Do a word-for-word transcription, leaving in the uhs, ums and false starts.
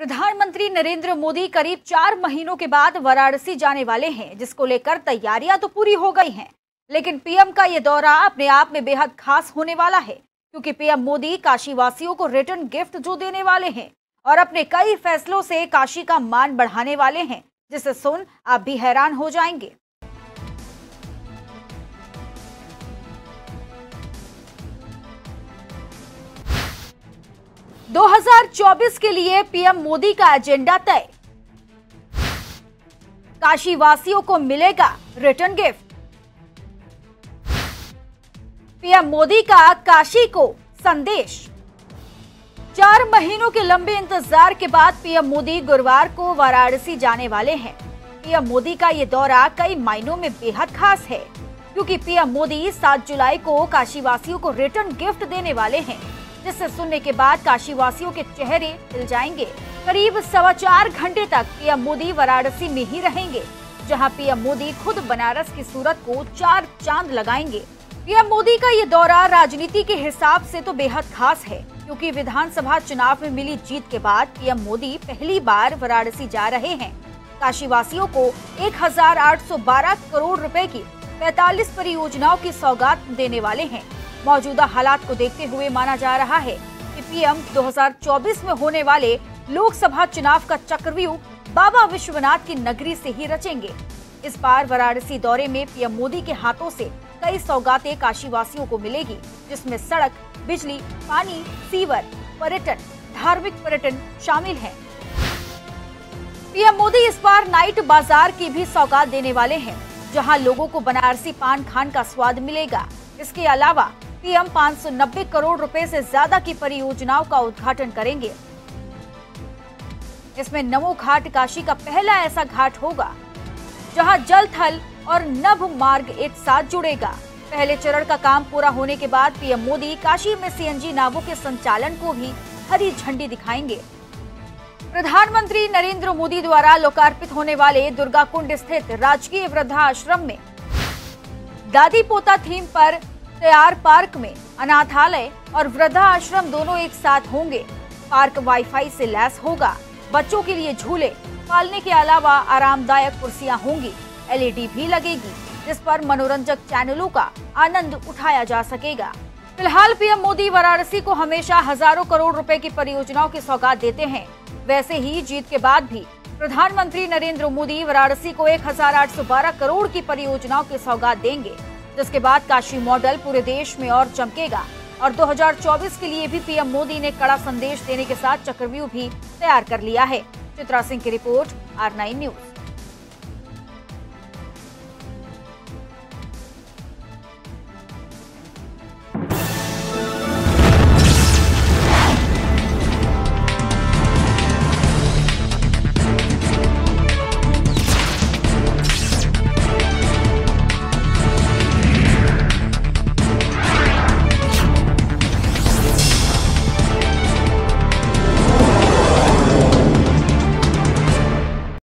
प्रधानमंत्री नरेंद्र मोदी करीब चार महीनों के बाद वाराणसी जाने वाले हैं, जिसको लेकर तैयारियां तो पूरी हो गई हैं। लेकिन पीएम का ये दौरा अपने आप में बेहद खास होने वाला है, क्योंकि पीएम मोदी काशी वासियों को रिटर्न गिफ्ट जो देने वाले हैं और अपने कई फैसलों से काशी का मान बढ़ाने वाले हैं, जिसे सुन आप भी हैरान हो जाएंगे। दो हज़ार चौबीस के लिए पीएम मोदी का एजेंडा तय। काशी वासियों को मिलेगा रिटर्न गिफ्ट। पीएम मोदी का काशी को संदेश। चार महीनों के लंबे इंतजार के बाद पीएम मोदी गुरुवार को वाराणसी जाने वाले हैं। पीएम मोदी का ये दौरा कई मायनों में बेहद खास है, क्योंकि पीएम मोदी सात जुलाई को काशी वासियों को रिटर्न गिफ्ट देने वाले हैं, जिसे सुनने के बाद काशी वासियों के चेहरे खिल जाएंगे। करीब सवा चार घंटे तक पीएम मोदी वाराणसी में ही रहेंगे, जहां पीएम मोदी खुद बनारस की सूरत को चार चांद लगाएंगे। पीएम मोदी का ये दौरा राजनीति के हिसाब से तो बेहद खास है, क्योंकि विधानसभा चुनाव में मिली जीत के बाद पीएम मोदी पहली बार वाराणसी जा रहे हैं। काशी वासियों को एक हजार आठ सौ बारह करोड़ रुपए की पैंतालीस परियोजनाओं की सौगात देने वाले हैं। मौजूदा हालात को देखते हुए माना जा रहा है कि पीएम दो हज़ार चौबीस में होने वाले लोकसभा चुनाव का चक्रव्यूह बाबा विश्वनाथ की नगरी से ही रचेंगे। इस बार वाराणसी दौरे में पीएम मोदी के हाथों से कई सौगातें काशी वासियों को मिलेगी, जिसमें सड़क, बिजली, पानी, सीवर, पर्यटन, धार्मिक पर्यटन शामिल हैं। पीएम मोदी इस बार नाइट बाजार की भी सौगात देने वाले हैं, जहां लोगों को बनारसी पान खान का स्वाद मिलेगा। इसके अलावा पीएम पाँच सौ नब्बे करोड़ रुपए से ज्यादा की परियोजनाओं का उद्घाटन करेंगे। इसमें नमो घाट काशी का पहला ऐसा घाट होगा जहां जल, थल और नभ मार्ग एक साथ जुड़ेगा। पहले चरण का काम पूरा होने के बाद पीएम मोदी काशी में सीएनजी नावों के संचालन को भी हरी झंडी दिखाएंगे। प्रधानमंत्री नरेंद्र मोदी द्वारा लोकार्पित होने वाले दुर्गा कुंड स्थित राजकीय वृद्धाश्रम में दादी पोता थीम पर तैयार पार्क में अनाथालय और वृद्धाश्रम दोनों एक साथ होंगे। पार्क वाईफाई से लैस होगा। बच्चों के लिए झूले, पालने के अलावा आरामदायक कुर्सियां होंगी। एलईडी भी लगेगी, जिस पर मनोरंजक चैनलों का आनंद उठाया जा सकेगा। फिलहाल पीएम मोदी वाराणसी को हमेशा हजारों करोड़ रुपए की परियोजनाओं की सौगात देते हैं। वैसे ही जीत के बाद भी प्रधानमंत्री नरेंद्र मोदी वाराणसी को एक हजार आठ सौ बारह करोड़ की परियोजनाओं की सौगात देंगे, जिसके बाद काशी मॉडल पूरे देश में और चमकेगा। और दो हज़ार चौबीस के लिए भी पीएम मोदी ने कड़ा संदेश देने के साथ चक्रव्यूह भी तैयार कर लिया है। चित्रा सिंह की रिपोर्ट, आर नाइन न्यूज।